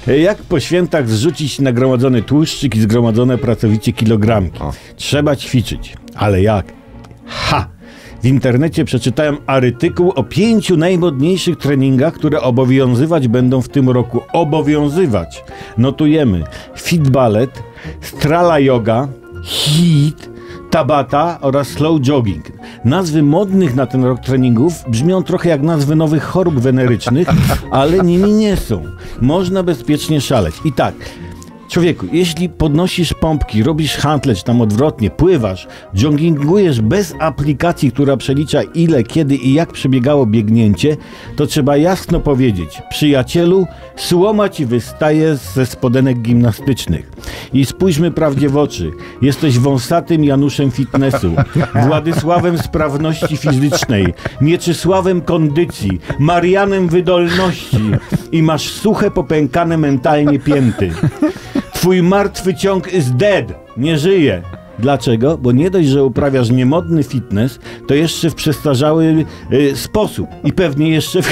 Jak po świętach zrzucić nagromadzony tłuszczyk i zgromadzone pracowicie kilogramki? Trzeba ćwiczyć. Ale jak? W internecie przeczytałem artykuł o 5 najmodniejszych treningach, które obowiązywać będą w tym roku. Obowiązywać. Notujemy. Fit ballet, strala yoga, HIIT, tabata oraz slow jogging. Nazwy modnych na ten rok treningów brzmią trochę jak nazwy nowych chorób wenerycznych, ale nimi nie są. Można bezpiecznie szaleć. I tak, człowieku, jeśli podnosisz pompki, robisz handle, czy tam odwrotnie, pływasz, joggingujesz bez aplikacji, która przelicza ile, kiedy i jak przebiegało biegnięcie, to trzeba jasno powiedzieć: przyjacielu, słoma ci wystaje ze spodenek gimnastycznych. I spójrzmy prawdzie w oczy. Jesteś wąsatym Januszem fitnessu, Władysławem sprawności fizycznej, Mieczysławem kondycji, Marianem wydolności i masz suche, popękane mentalnie pięty. Twój martwy ciąg is dead. Nie żyje. Dlaczego? Bo nie dość, że uprawiasz niemodny fitness, to jeszcze w przestarzały sposób. I pewnie jeszcze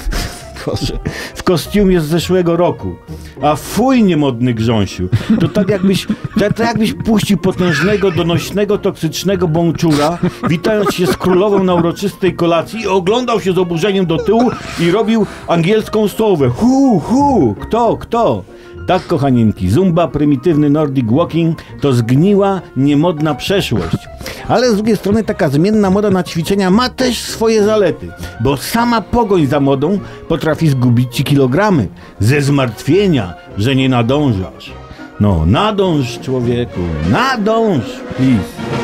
w kostiumie z zeszłego roku. A fuj, niemodny grząsiu. To tak jakbyś puścił potężnego, donośnego, toksycznego bączura, witając się z królową na uroczystej kolacji, i oglądał się z oburzeniem do tyłu i robił angielską słowę. Kto? Tak, kochaninki, zumba, prymitywny Nordic walking to zgniła, niemodna przeszłość. Ale z drugiej strony taka zmienna moda na ćwiczenia ma też swoje zalety, bo sama pogoń za modą potrafi zgubić ci kilogramy ze zmartwienia, że nie nadążasz. No, nadąż, człowieku, nadąż, please.